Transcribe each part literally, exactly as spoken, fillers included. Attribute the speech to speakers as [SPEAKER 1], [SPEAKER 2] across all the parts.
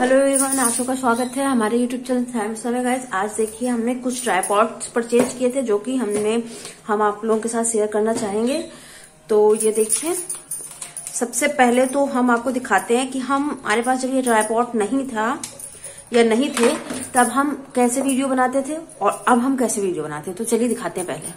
[SPEAKER 1] Hello everyone, आप सबका स्वागत है हमारे यूट्यूब चैनल में। गाइस आज देखिए हमने कुछ ट्राइपॉड्स परचेज किए थे जो कि हमने हम आप लोगों के साथ शेयर करना चाहेंगे। तो ये देखिए, सबसे पहले तो हम आपको दिखाते हैं कि हम हमारे पास जब ये ट्राइपॉड नहीं था या नहीं थे तब हम कैसे वीडियो बनाते थे और अब हम कैसे वीडियो बनाते हैं। तो चलिए दिखाते हैं। पहले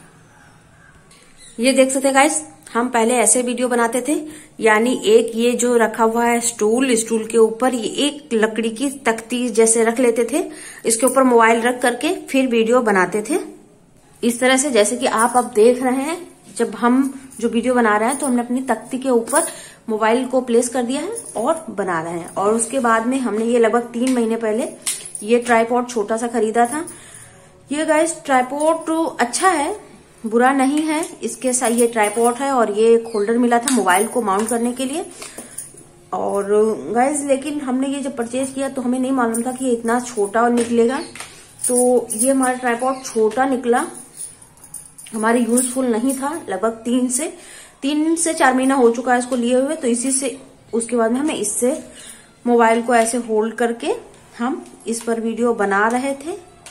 [SPEAKER 1] ये देख सकते हैं गाइस, हम पहले ऐसे वीडियो बनाते थे, यानी एक ये जो रखा हुआ है स्टूल, स्टूल के ऊपर ये एक लकड़ी की तख्ती जैसे रख लेते थे, इसके ऊपर मोबाइल रख करके फिर वीडियो बनाते थे इस तरह से, जैसे कि आप अब देख रहे हैं। जब हम जो वीडियो बना रहे हैं तो हमने अपनी तख्ती के ऊपर मोबाइल को प्लेस कर दिया है और बना रहे हैं। और उसके बाद में हमने ये लगभग तीन महीने पहले ये ट्राइपॉड छोटा सा खरीदा था। ये गाइस ट्राइपॉड अच्छा है, बुरा नहीं है। इसके साथ ये ट्राइपॉड है और ये एक होल्डर मिला था मोबाइल को माउंट करने के लिए। और गाइस लेकिन हमने ये जब परचेज किया तो हमें नहीं मालूम था कि ये इतना छोटा निकलेगा। तो ये हमारा ट्राइपॉड छोटा निकला, हमारे यूजफुल नहीं था। लगभग तीन से तीन से चार महीना हो चुका है इसको लिए हुए। तो इसी से उसके बाद में हमें इससे मोबाइल को ऐसे होल्ड करके हम इस पर वीडियो बना रहे थे।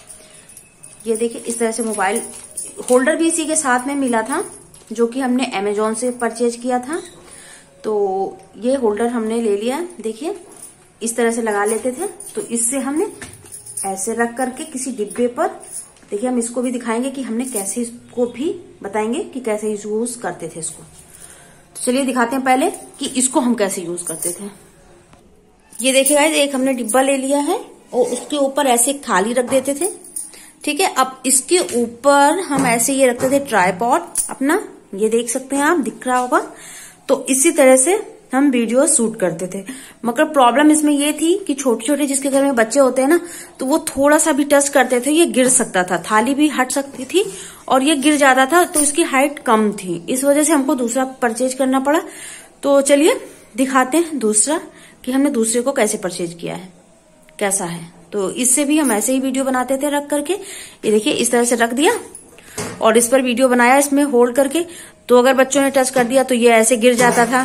[SPEAKER 1] ये देखिए, इस तरह से मोबाइल होल्डर भी इसी के साथ में मिला था जो कि हमने अमेजोन से परचेज किया था। तो ये होल्डर हमने ले लिया। देखिए इस तरह से लगा लेते थे, तो इससे हमने ऐसे रख करके किसी डिब्बे पर, देखिए हम इसको भी दिखाएंगे कि हमने कैसे, इसको भी बताएंगे कि कैसे यूज करते थे इसको। तो चलिए दिखाते हैं पहले कि इसको हम कैसे यूज करते थे। ये देखिए गाइस, एक हमने डिब्बा ले लिया है और उसके ऊपर ऐसे एक थाली रख देते थे। ठीक है, अब इसके ऊपर हम ऐसे ये रखते थे ट्राइपॉड अपना, ये देख सकते हैं आप, दिख रहा होगा। तो इसी तरह से हम वीडियो शूट करते थे। मगर प्रॉब्लम इसमें ये थी कि छोटे छोटे जिसके घर में बच्चे होते हैं ना, तो वो थोड़ा सा भी टच करते थे ये गिर सकता था, थाली भी हट सकती थी और ये गिर जाता था। तो इसकी हाइट कम थी, इस वजह से हमको दूसरा परचेज करना पड़ा। तो चलिए दिखाते हैं दूसरा कि हमने दूसरे को कैसे परचेज किया है, कैसा है। तो इससे भी हम ऐसे ही वीडियो बनाते थे रख करके। ये देखिए इस तरह से रख दिया और इस पर वीडियो बनाया इसमें होल्ड करके। तो अगर बच्चों ने टच कर दिया तो ये ऐसे गिर जाता था,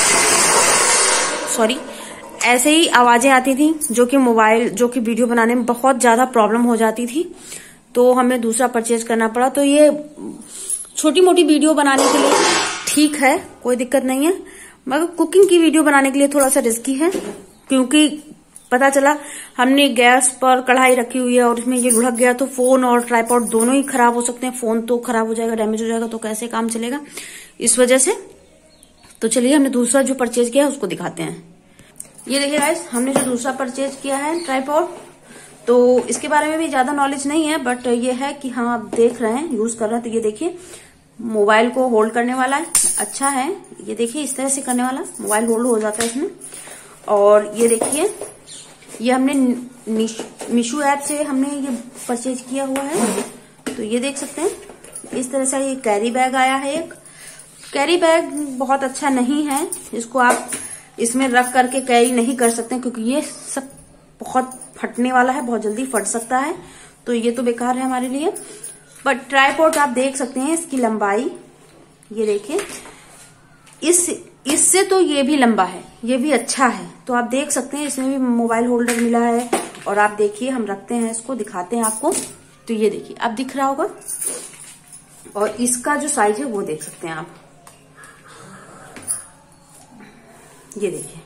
[SPEAKER 1] सॉरी ऐसे ही आवाजें आती थी जो कि मोबाइल जो कि वीडियो बनाने में बहुत ज्यादा प्रॉब्लम हो जाती थी। तो हमें दूसरा परचेज करना पड़ा। तो ये छोटी मोटी वीडियो बनाने के लिए ठीक है, कोई दिक्कत नहीं है, मगर कुकिंग की वीडियो बनाने के लिए थोड़ा सा रिस्की है। क्योंकि पता चला हमने गैस पर कढ़ाई रखी हुई है और इसमें ये लुढ़क गया तो फोन और ट्राइपॉड दोनों ही खराब हो सकते हैं। फोन तो खराब हो जाएगा, डैमेज हो जाएगा, तो कैसे काम चलेगा, इस वजह से। तो चलिए हमने दूसरा जो परचेज किया है उसको दिखाते हैं। ये देखिए गाइस, हमने जो दूसरा परचेज किया है ट्राइपॉड, तो इसके बारे में भी ज्यादा नॉलेज नहीं है, बट ये है कि हाँ आप देख रहे हैं, यूज कर रहे हैं। तो ये देखिए मोबाइल को होल्ड करने वाला है, अच्छा है। ये देखिए इस तरह से करने वाला मोबाइल होल्ड हो जाता है इसमें। और ये देखिए, ये हमने मीशो ऐप से हमने ये परचेज किया हुआ है। तो ये देख सकते हैं इस तरह से ये कैरी बैग आया है। एक कैरी बैग बहुत अच्छा नहीं है, इसको आप इसमें रख करके कैरी नहीं कर सकते क्योंकि ये सब बहुत फटने वाला है, बहुत जल्दी फट सकता है। तो ये तो बेकार है हमारे लिए। बट ट्राइपॉड आप देख सकते हैं, इसकी लंबाई ये देखिए, इस इससे तो ये भी लंबा है, ये भी अच्छा है। तो आप देख सकते हैं इसमें भी मोबाइल होल्डर मिला है। और आप देखिए हम रखते हैं इसको, दिखाते हैं आपको। तो ये देखिए अब दिख रहा होगा। और इसका जो साइज है वो देख सकते हैं आप, ये देखिए,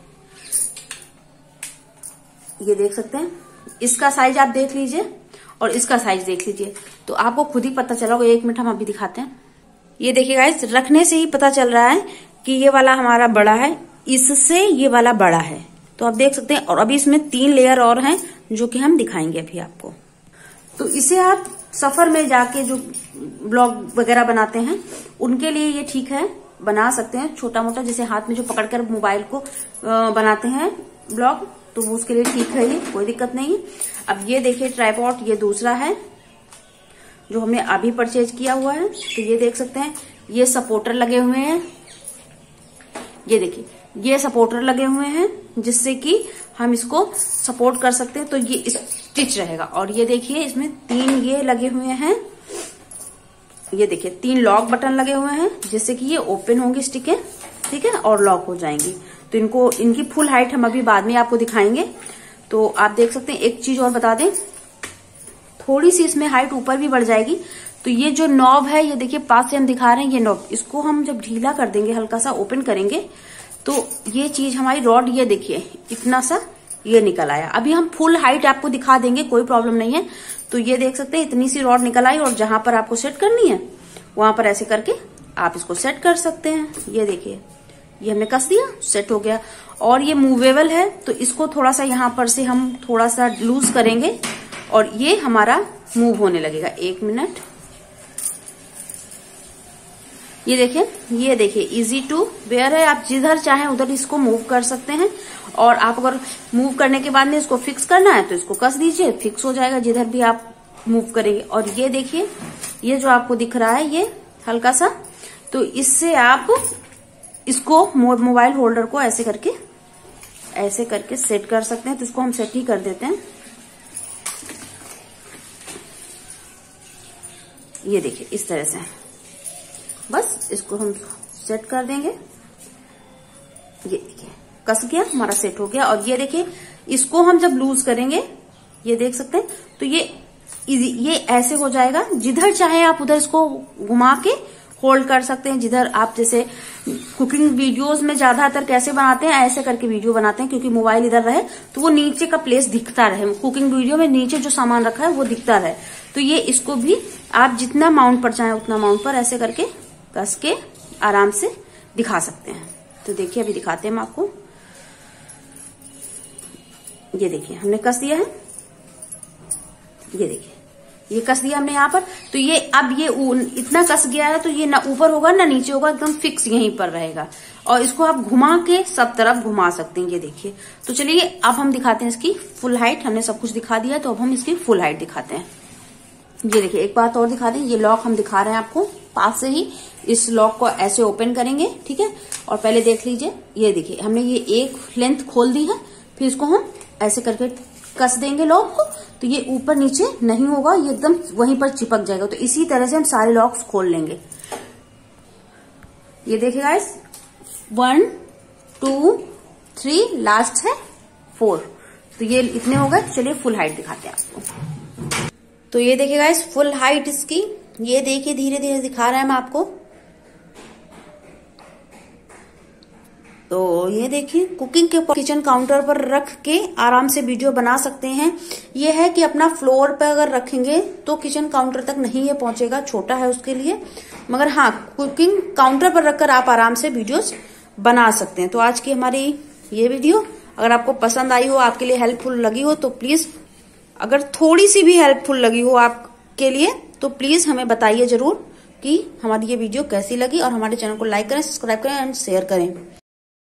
[SPEAKER 1] ये देख सकते हैं। इसका साइज आप देख लीजिए और इसका साइज देख लीजिए, तो आपको खुद ही पता चला होगा। एक मिनट हम अभी दिखाते हैं। ये देखिए गाइस, रखने से ही पता चल रहा है कि ये वाला हमारा बड़ा है, इससे ये वाला बड़ा है। तो आप देख सकते हैं। और अभी इसमें तीन लेयर और हैं जो कि हम दिखाएंगे अभी आपको। तो इसे आप सफर में जाके जो ब्लॉग वगैरह बनाते हैं उनके लिए ये ठीक है, बना सकते हैं छोटा मोटा, जैसे हाथ में जो पकड़कर मोबाइल को बनाते हैं ब्लॉग, तो वो उसके लिए ठीक है, ये कोई दिक्कत नहीं है। अब ये देखिए ट्राइपॉड, ये दूसरा है जो हमने अभी परचेज किया हुआ है। तो ये देख सकते हैं, ये सपोर्टर लगे हुए हैं, ये देखिए ये सपोर्टर लगे हुए हैं जिससे कि हम इसको सपोर्ट कर सकते हैं। तो ये स्टिच रहेगा। और ये देखिए इसमें तीन ये लगे हुए हैं, ये देखिए तीन लॉक बटन लगे हुए हैं जिससे कि ये ओपन होंगी स्टिकें, ठीक है, और लॉक हो जाएंगी। तो इनको, इनकी फुल हाइट हम अभी बाद में आपको दिखाएंगे। तो आप देख सकते हैं। एक चीज और बता दें, थोड़ी सी इसमें हाइट ऊपर भी बढ़ जाएगी। तो ये जो नॉब है, ये देखिए पास से हम दिखा रहे हैं, ये नॉब, इसको हम जब ढीला कर देंगे, हल्का सा ओपन करेंगे, तो ये चीज हमारी रॉड, ये देखिए इतना सा ये निकल आया। अभी हम फुल हाइट आपको दिखा देंगे, कोई प्रॉब्लम नहीं है। तो ये देख सकते हैं इतनी सी रॉड निकल आई, और जहां पर आपको सेट करनी है वहां पर ऐसे करके आप इसको सेट कर सकते हैं। ये देखिए, ये हमने कस दिया, सेट हो गया। और ये मूवेबल है, तो इसको थोड़ा सा यहां पर से हम थोड़ा सा लूज करेंगे और ये हमारा मूव होने लगेगा। एक मिनट, ये देखिए, ये देखिए इजी टू वेयर है। आप जिधर चाहें उधर इसको मूव कर सकते हैं। और आप अगर मूव करने के बाद में इसको फिक्स करना है तो इसको कस दीजिए, फिक्स हो जाएगा जिधर भी आप मूव करेंगे। और ये देखिए, ये जो आपको दिख रहा है ये हल्का सा, तो इससे आप इसको मोबाइल होल्डर को ऐसे करके ऐसे करके सेट कर सकते हैं। तो इसको हम सेट ही कर देते हैं। ये देखिए इस तरह से, बस इसको हम सेट कर देंगे। ये देखिए कस गया, हमारा सेट हो गया। और ये देखिए, इसको हम जब लूज करेंगे, ये देख सकते हैं, तो ये ये ऐसे हो जाएगा। जिधर चाहे आप उधर इसको घुमा के होल्ड कर सकते हैं। जिधर आप, जैसे कुकिंग वीडियोस में ज्यादातर कैसे बनाते हैं, ऐसे करके वीडियो बनाते हैं, क्योंकि मोबाइल इधर रहे तो वो नीचे का प्लेस दिखता रहे। कुकिंग वीडियो में नीचे जो सामान रखा है वो दिखता रहे। तो ये इसको भी आप जितना माउंट पर चाहें उतना माउंट पर ऐसे करके कस के आराम से दिखा सकते हैं। तो देखिए अभी दिखाते हैं हम आपको। ये देखिए हमने कस दिया है, ये देखिए ये कस दिया हमने यहाँ पर। तो ये अब ये इतना कस गया है, तो ये ना ऊपर होगा ना नीचे होगा, एकदम फिक्स यहीं पर रहेगा। और इसको आप घुमा के सब तरफ घुमा सकते हैं। ये देखिए। तो चलिए अब हम दिखाते हैं इसकी फुल हाइट। हमने सब कुछ दिखा दिया, तो अब हम इसकी फुल हाइट दिखाते हैं। ये देखिए, एक बात और दिखा दें, ये लॉक हम दिखा रहे हैं आपको पास से ही। इस लॉक को ऐसे ओपन करेंगे, ठीक है। और पहले देख लीजिए, ये देखिए हमने ये एक लेंथ खोल दी है, फिर इसको हम ऐसे करके कस देंगे लॉक को, तो ये ऊपर नीचे नहीं होगा, ये एकदम वहीं पर चिपक जाएगा। तो इसी तरह से हम सारे लॉक्स खोल लेंगे। ये देखिए guys, one two three, last है फोर। तो ये इतने हो गए। चलिए फुल हाइट दिखाते हैं आपको। तो ये देखिए गाइस, फुल हाइट इसकी, ये देखिए धीरे धीरे दिखा रहे हैं हम आपको। तो ये देखिए, कुकिंग के किचन काउंटर पर रख के आराम से वीडियो बना सकते हैं। ये है कि अपना फ्लोर पर अगर रखेंगे तो किचन काउंटर तक नहीं ये पहुंचेगा, छोटा है उसके लिए। मगर हाँ, कुकिंग काउंटर पर रखकर आप आराम से वीडियोस बना सकते हैं। तो आज की हमारी ये वीडियो अगर आपको पसंद आई हो, आपके लिए हेल्पफुल लगी हो, तो प्लीज, अगर थोड़ी सी भी हेल्पफुल लगी हो आपके लिए, तो प्लीज हमें बताइए जरूर कि हमारी ये वीडियो कैसी लगी। और हमारे चैनल को लाइक करें, सब्सक्राइब करें एंड शेयर करें।